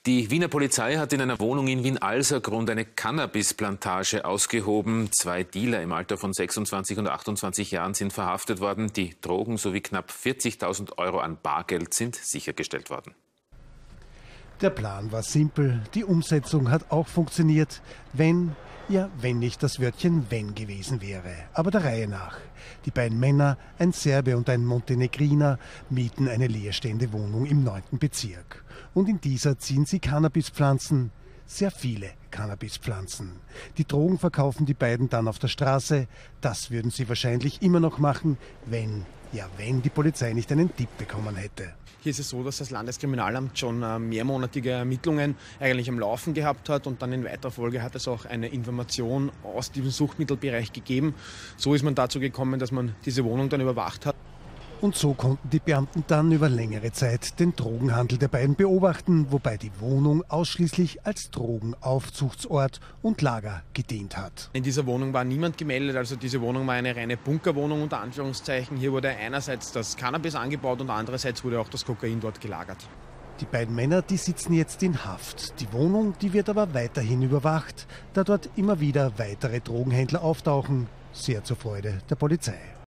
Die Wiener Polizei hat in einer Wohnung in Wien-Alsergrund eine Cannabisplantage ausgehoben. 2 Dealer im Alter von 26 und 28 Jahren sind verhaftet worden. Die Drogen sowie knapp 40.000 € an Bargeld sind sichergestellt worden. Der Plan war simpel, die Umsetzung hat auch funktioniert, wenn nicht das Wörtchen wenn gewesen wäre. Aber der Reihe nach. Die beiden Männer, ein Serbe und ein Montenegriner, mieten eine leerstehende Wohnung im 9. Bezirk. Und in dieser ziehen sie Cannabispflanzen, sehr viele Cannabispflanzen. Die Drogen verkaufen die beiden dann auf der Straße. Das würden sie wahrscheinlich immer noch machen, wenn die Polizei nicht einen Tipp bekommen hätte. Hier ist es so, dass das Landeskriminalamt schon mehrmonatige Ermittlungen eigentlich am Laufen gehabt hat und dann in weiterer Folge hat es auch eine Information aus diesem Suchtmittelbereich gegeben. So ist man dazu gekommen, dass man diese Wohnung dann überwacht hat. Und so konnten die Beamten dann über längere Zeit den Drogenhandel der beiden beobachten, wobei die Wohnung ausschließlich als Drogenaufzuchtsort und Lager gedient hat. In dieser Wohnung war niemand gemeldet, also diese Wohnung war eine reine Bunkerwohnung unter Anführungszeichen. Hier wurde einerseits das Cannabis angebaut und andererseits wurde auch das Kokain dort gelagert. Die beiden Männer, die sitzen jetzt in Haft. Die Wohnung, die wird aber weiterhin überwacht, da dort immer wieder weitere Drogenhändler auftauchen, sehr zur Freude der Polizei.